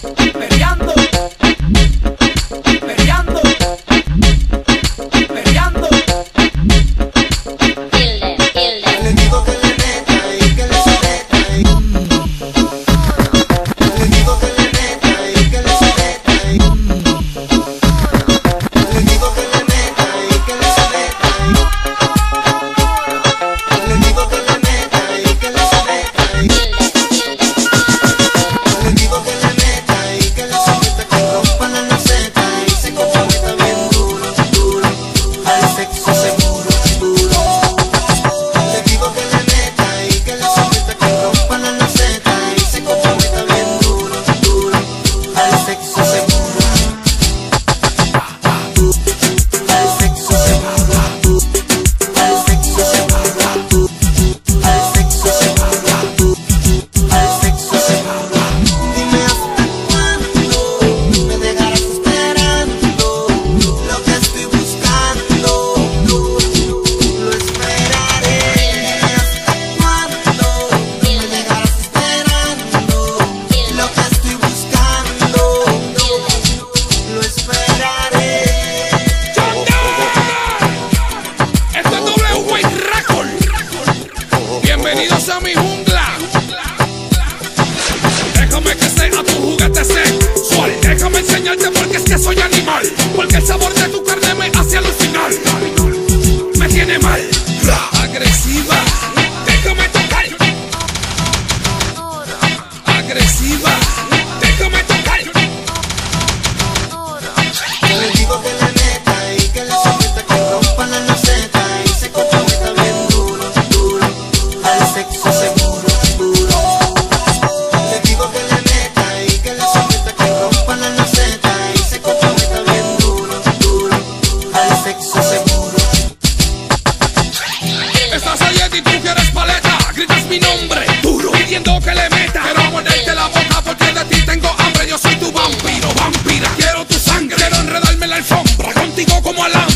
Perreando, perreando, perreando. Le digo que le meta y que le someta y le digo que le meta y que le someta y le digo que le meta y que le someta y le digo que le meta y que le someta y le digo que le meta y que le someta, que rompa la loseta y se comprometa bien duro, duro al sexo seguro, duro. Le digo que le meta y que le someta, que rompa la loseta y se comprometa bien duro, duro al sexo seguro, al sexo seguro, al sexo seguro, al sexo seguro, al sexo seguro. Dime hasta cuándo me dejarás esperando lo que estoy buscando, lo esperaré. Dime hasta cuándo me dejarás esperando lo que estoy buscando, lo esperaré. Esto es W White Record. Bienvenidos a mi jungla. Déjame que sea tu juguete sexual. Déjame enseñarte porque es que soy animal. Porque el sabor de tu carne me hace alucinar. Me tiene mal. Agresiva. Déjame tocar. Agresiva. Déjame tocar. Le digo que le meta y que le someta, que rompa la loseta y se comprometa bien duro, duro al sexo seguro, duro. Le digo que le meta y que le someta, que rompa la loseta y se comprometa bien duro, duro al sexo seguro. Estás a dieta y tú quieres paleta. Gritas mi nombre duro pidiendo que le meta. Quiero morderte la boca porque de ti tengo hambre. Yo soy tu vampiro, vampira. Quiero tu sangre, quiero enredarme en la alfombra contigo como alambre.